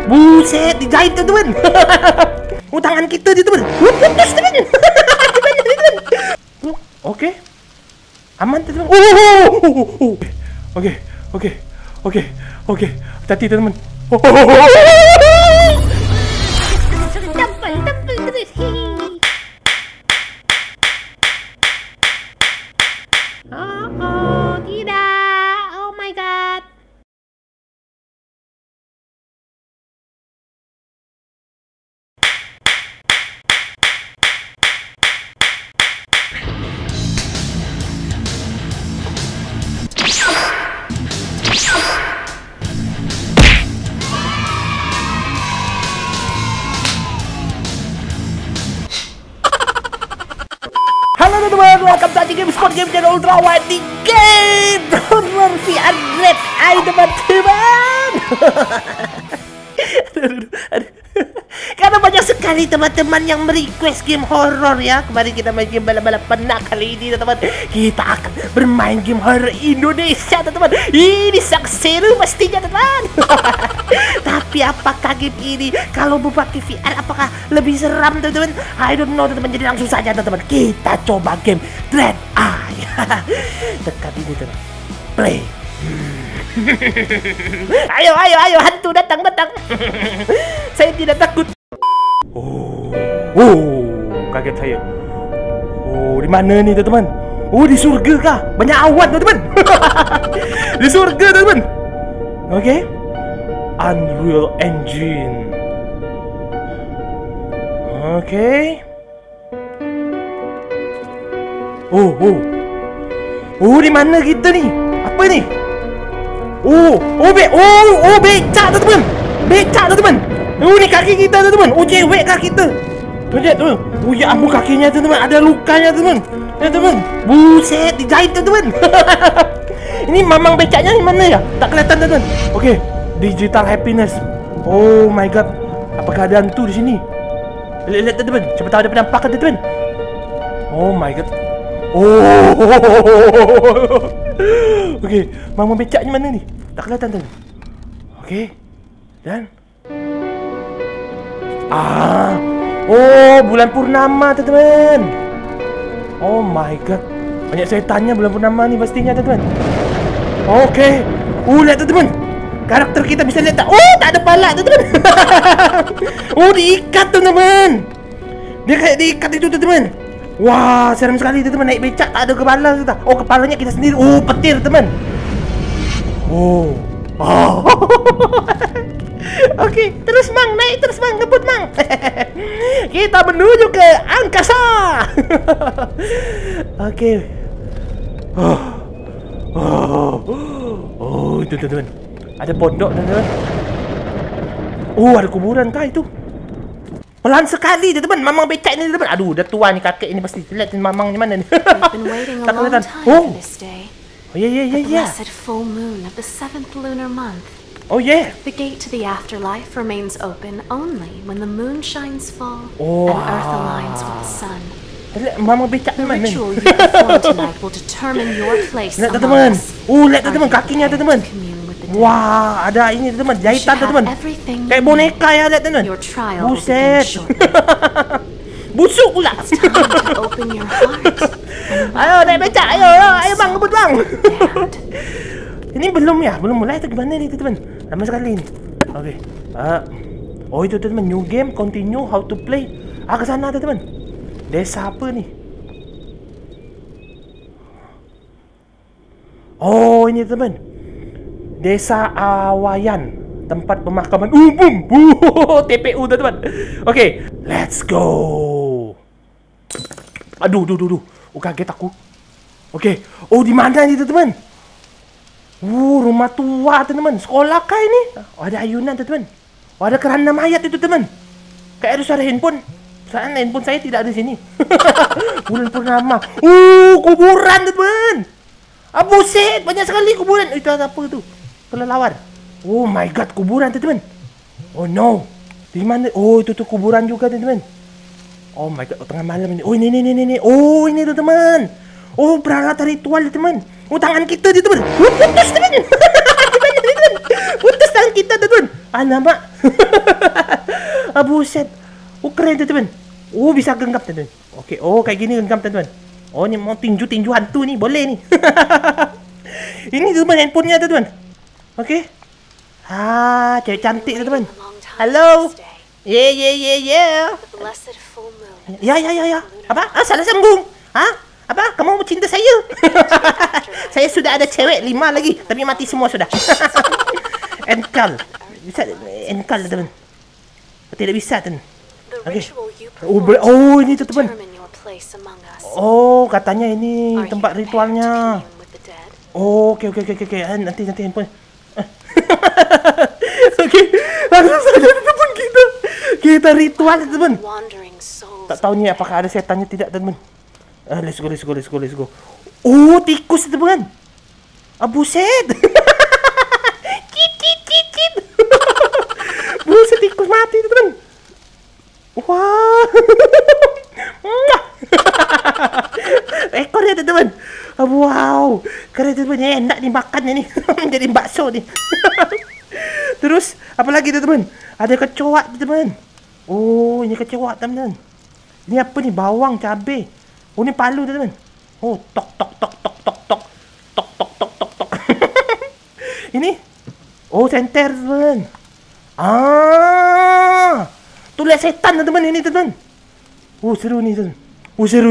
Buset, dijahit teman-teman. Oh, tangan kita dia teman. Putus teman. Gimana teman? Oke. Aman teman. Oke. Hati-hati teman. Tampal terus. Oh, tidak. Oh my god. Halo teman-teman, welcome to Aji Game Sport Game Channel Ultra Wide di game horror VR Red Eye teman-teman. Karena banyak sekali teman-teman yang merequest game horror ya. Kemarin kita main game balap-balapan. Nah kali ini teman-teman kita akan bermain game horror Indonesia teman-teman. Ini sangat seru pastinya teman-teman. Tapi apakah game ini kalau berpakai VR apakah lebih seram teman-teman? I don't know teman-teman. Jadi langsung saja teman-teman kita coba game Red Eye. Dekat ini teman. Play. Ayo hantu datang. Saya tidak takut. Kaget saya. Di mana nih teman-teman? Di surga kah? Banyak awan teman-teman. Di surga teman-teman. Oke. Unreal Engine. Oke. Di mana kita nih? Apa nih? Becak teman-teman. Becak teman-teman. Ni kaki kita teman-teman. Cewek kaki kita. Lihat tu. Ya ampun kakinya teman-teman. Ada lukanya teman. Ya teman. Buset, dijahit teman-teman. Ini mamang becaknya di mana ya? Tak kelihatan teman-teman. Okey, digital happiness. Oh my god. Apakah ada hantu di sini? Lihat teman-teman. Siapa tahu ada penampakan teman-teman. Oh my god. Okey, mamang becaknya mana ni? Tak kelihatan teman. Okey. Dan bulan purnama teman-teman. Oh my god. Banyak setannya bulan purnama ni pastinya teman-teman. Okey. Lihat teman-teman. Karakter kita bisa lihat tak? Tak ada pala teman-teman. Diikat teman-teman. Dia kayak diikat itu teman-teman. Wah, seram sekali teman-teman. Naik becak tak ada kepala kita. Kepalanya kita sendiri. Petir teman. Okey, terus mang, naik terus mang, ngebut mang. Kita menuju ke angkasa. Okey. Itu teman-teman. Ada pondok teman-teman. Ada kuburan kah itu? Pelan sekali teman-teman. Mamang becak ni teman. Aduh, dah tua ni kakek ini pasti. Lihat mamang di mana ni. Tak kelihatan. Yeah. Blessed full moon of the 7th lunar month. Oh yeah. The gate to the afterlife remains open only when the moon shines full and Earth aligns with the sun. Mama becak The teman. ritual you perform tonight will determine your place Lihat among teman. us. Lihat teman kakinya teman. Wah, ada ini teman, jahitan teman. Kayak boneka ya lihat teman. Your trial will begin Buset. shortly. Busuk pula. It's time to open your heart. Ayo naik becak, ayo bang, ngebut bang. Ini belum mulai atau gimana ni teman? Lama sekali ni. Okey. Itu teman, new game, continue how to play. Ke sana teman. Desa apa ni? Ini teman. Desa Awayan, tempat pemakaman umum. TPU teman. Okey, let's go. Aduh. Kaget aku. Okey. Di mana ni teman? Rumah tua teman. Sekolah kah ini? Ada ayunan teman. Ada keranda mayat itu teman. Kayak ada suara handphone. Soalnya handphone saya tidak ada di sini. Bulan purnama. Kuburan teman. Buset, banyak sekali kuburan. Itu apa tu? Kelelawar. Oh my god, kuburan teman. Oh no. Di mana? Itu tu kuburan juga teman. Oh my god, tengah malam ini. Ini. Ini teman. Peralatan ritual teman. Tangan kita dia teman. Putus teman. Putus tangan kita teman. Alamak. Buset. Oh, keren teman-teman. Oh, bisa genggam teman-teman. Okey, oh kayak gini genggam teman-teman. Oh, ni mau tinju-tinju hantu ni, boleh ni. Ini teman handphonenya teman-teman. Okey. Cewek cantik teman-teman. Halo. Yeah. The blessed full moon. Ya. Apa? Salah sambung. Apa? Kamu cinta saya? Saya sudah ada cewek 5 lagi, tapi mati semua sudah. Enkal. Bisa enkal teman. Tidak bisa teman. The Okey. ritual you perform Oh, ini tu teman. determine your place among us. Oh, katanya ini Are you tempat prepared to ritualnya. commune with the dead? Oh, okey. Nanti handphone. Okey. Langsung saja teman kita. Kita ritual teman. Wandering souls. Tak tahu ni apakah ada setannya tidak teman. Let's go. Oh, tikus teman. Buset. Cit. Buset, tikus mati teman. Wah. Ekornya teman. Wow. Keren teman. Enak dimakan ni. Jadi bakso ni. Terus apa lagi teman? Ada kecoak teman. Oh, ini kecoak teman. Ini apa ni? Bawang, cabai. Oh, ni palu teman. Oh, tok. Ini. Oh, senter teman. Tulis setan teman ini teman. Oh, seru ni teman. Oh, seru.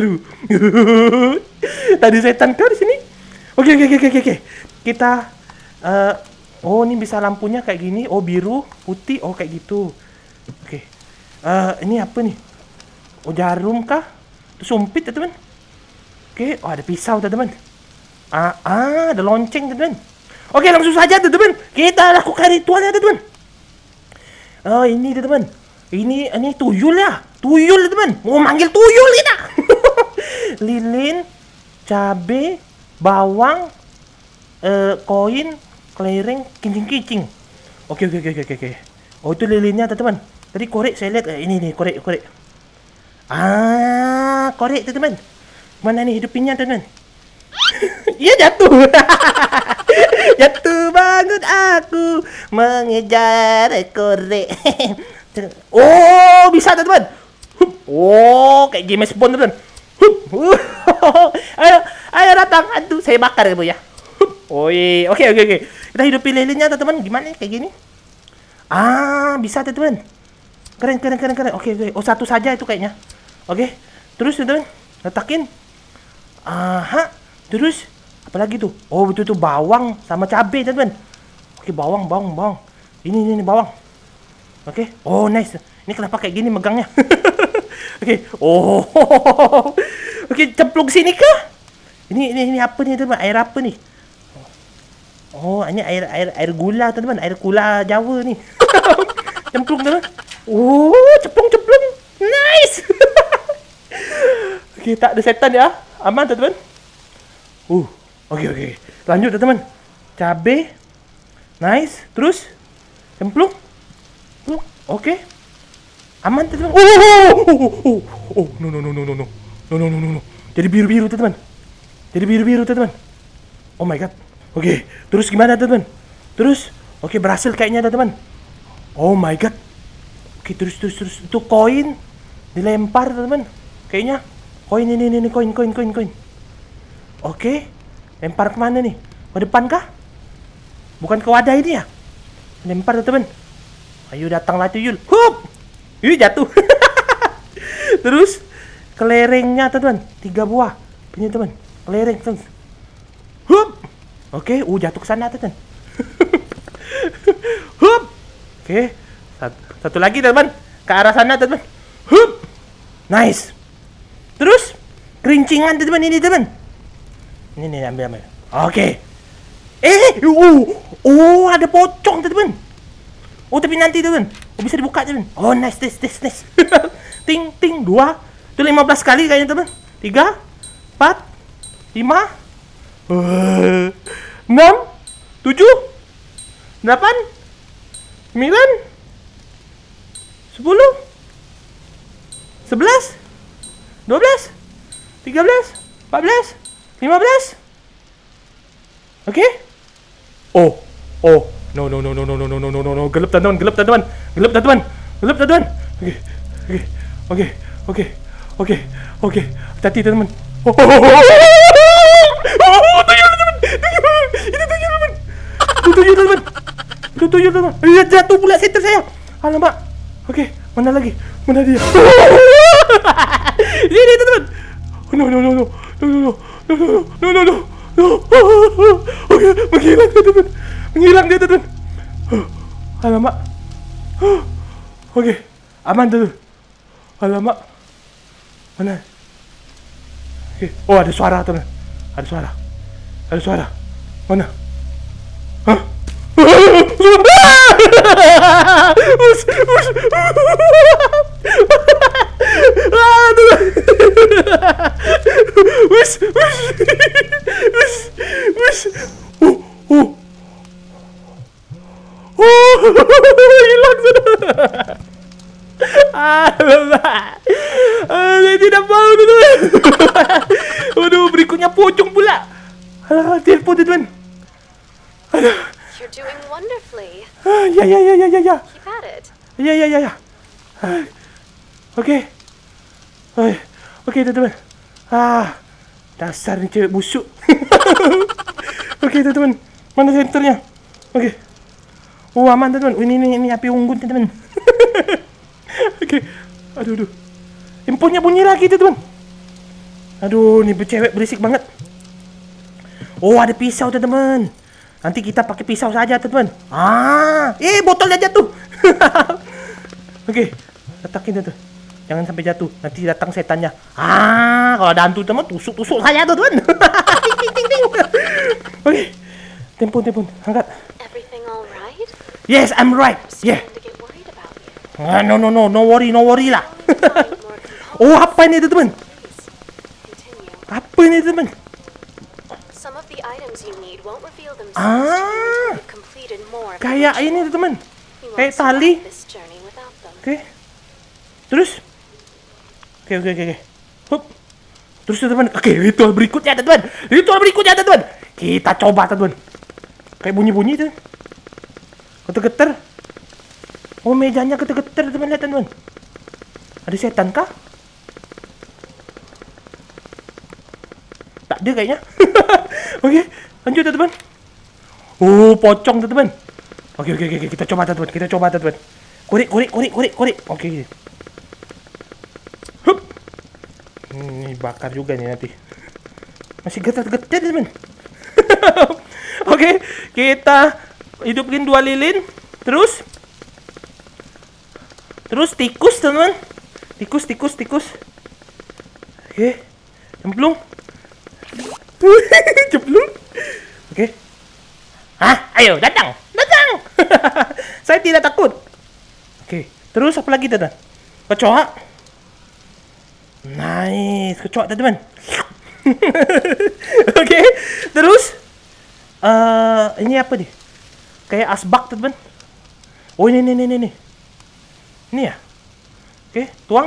Tadi setan ke di sini? Okey. Kita oh, ni bisa lampunya kayak gini. Oh, biru, putih. Oh, kayak gitu. Okey. Ini apa ni? Oh, jarum kah? Itu sumpit teman. Okey. Oh, ada pisau teman. Ada lonceng teman. Okey, langsung saja teman. Kita lakukan ritualnya teman. Oh, ini teman. Ini tuyul ya. Tuyul teman. Mau manggil tuyul kita. Lilin, cabe, bawang, koin, kelereng, kincing. Okey. Oh, itu lilinnya teman. Tadi korek saya lihat. Ini korek. Korek teman. Mana ni hidupinnya teman? Ia jatuh. Jatuh bangun aku mengejar korek. Oh, bisa teman. Oh, kayak James Bond teman. Ayo datang hantu, saya bakar ya. Oi, okey. Kita hidupin lilinnya teman. Gimana kayak gini? Bisa teman. Keren. Okey. Oh, satu saja itu kayaknya. Okey. Terus teman, letakin. Terus apa lagi tuh? Oh, betul tuh bawang sama cabai teman. Okey, bawang. Ini bawang. Okey. Oh, nice. Ini kenapa kayak gini megangnya? Okey. Oh. Okey, cemplung sini kah? Ini apa ni teman? Air apa ni? Oh, ini air gula teman. Air gula Jawa ni. Cemplung teman. Oh, cemplung. Nice. Okey, tak ada setan ya. Aman teman. Okey. Lanjut teman. Cabai. Nice. Terus cemplung. Okey. Aman teman. Oh, no. Jadi biru teman. Oh my god. Okey, terus gimana teman? Okey, berhasil kayaknya teman. Oh my god. Okey, terus itu koin dilempar teman. Kayaknya koin ini koin. Okey. Lempar ke mana nih? Ke depan kah? Bukan ke wadah ini ya? Lempar teman. Ayo datanglah tuyul. Hup. Jatuh. Terus kelerengnya teman, 3 buah. Ini teman, kelereng teman. Hup. Okey, jatuh ke sana teman. Hup. Okey. Satu lagi teman, ke arah sana teman. Hup. Nice. Terus kerincingan teman ini teman. Ini ambil. Okey. Ada pocong teman. Oh, tapi nanti teman. Oh, bisa dibuka teman. Oh, nice. Ting 2. Itu 15 kali kayaknya teman. 3 4 5 6 7 8 9 10 11 12 13 14 15. Okey. No, no, no, no, no, no, no, no, no, no, no. Gelap teman-teman, gelap teman-teman, gelap teman-teman, gelap teman-teman. Oke, oke, oke, oke, oke, oke. Hati-hati teman-teman. Oh, tuyul teman-teman, tuyul. Itu tuyul teman. Itu tuyul teman. Itu tuyul teman. Iya, jatuh pula setter saya. Alamak. Oke, mana lagi? Mana dia? Ini teman. No, no, no, no, no, no, no, no, no, no, no. Oke, menghilang dia teman. Menghilang dia teman. Alamak. Oke, aman dulu. Alamak. Mana? Oke. Oh, ada suara teman. Ada suara. Ada suara. Mana? Hah? Us. Aduh. Us. Hilang sudah. Alamak. Saya tidak mau teman. Waduh, berikutnya pocong pula. Alah, telepon teman. Aduh. You're doing wonderfully. Ya. Keep at it. Ya. Oke. Oke, teman-teman. Dasar ni cewek busuk. Oke, teman-teman. Mana senternya? Oke. Oh, aman, teman-teman. Ini api unggun, teman-teman. Oke. Aduh. Handphonenya bunyi lagi, teman-teman. Aduh, ni cewek berisik banget. Oh, ada pisau, teman-teman. Nanti kita pakai pisau saja, teman-teman. Botolnya jatuh. Oke, letakin itu. Jangan sampai jatuh. Nanti datang setannya. Kalau ada hantu, teman, tusuk saya, teman. Ting. Oke. Telepon. Angkat. Everything all right? Yes, I'm right. Yeah. To get worried about you. No worry lah. Oh, apa ini, teman? Continue. Apa ini, teman? Some of the items you need won't reveal themselves to you until you've completed more. Kayak ini, teman. You Kayak won't tali. survive this journey without them. Oke. Terus? Oke. Hup. Terus, teman. Oke, ritual berikutnya, teman. Kita coba, teman. Kayak bunyi-bunyi tuh. Geter-geter. Oh, mejanya geter-geter, teman. Lihat, teman. Ada setan kah? Tak ada kayaknya. Oke, lanjut, teman. Oh, pocong, teman. Oke. Kita coba, teman. Korek. Oke. Hup. Ini bakar juga nih nanti. Masih getar-getar, teman. Oke, kita hidupin 2 lilin. Terus tikus, teman. Tikus. Oke. Cemplung. Oke. Ayo, datang. Saya tidak takut. Oke. Terus apa lagi, teman? Kecoa. Nice, kecoa, teman. Oke. Terus ini apa nih? Kayak asbak, teman. Oh, ini. Ini ya? Oke, tuang.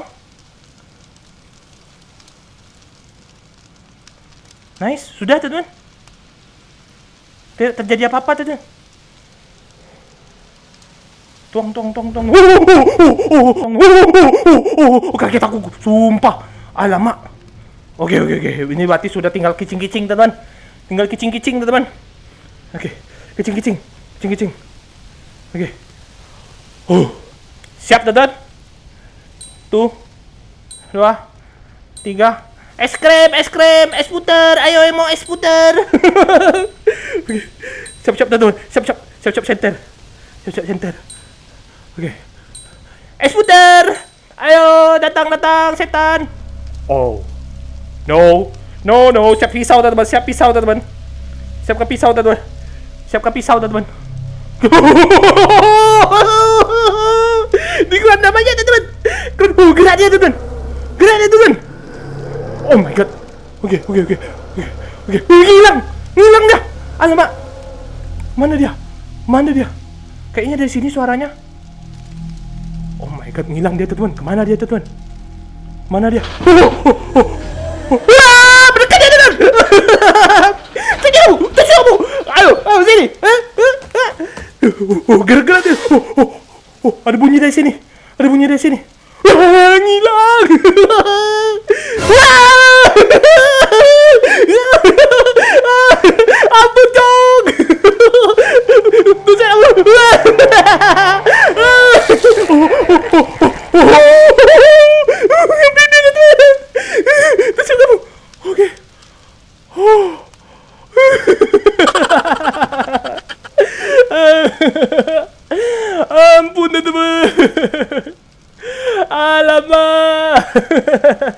Nice, sudah, teman. Tidak terjadi apa-apa, teman. Tuang. Kaget aku, sumpah. Alamak. Oke. Ini berarti sudah tinggal kicing-kicing, teman. Teman. Oke, kicing. Oke. Siap, teman. 1, 2, 3. Es krim, es puter. Ayo, mau es puter. Oke. Siap, teman. Siap center. Oke. Es puter. Ayo, datang setan. Oh. No. Siap pisau, teman. Siapkan pisau, teman. Di gua namanya, teman. Gerak dia, teman. Oh my god. Oke. Hilang dah. Alamak. Mana dia? Kayaknya dari sini suaranya. Oh my god, ngilang dia, teman. Kemana dia, teman? Mana dia? Berdekat dia, teman. Terjauh. Ayo, sini. Gerak-gerak dia. Ada bunyi dari sini. Ada bunyi dari sini. Ngilang. Ampun dong. Oke. Ampun teman. Alamak.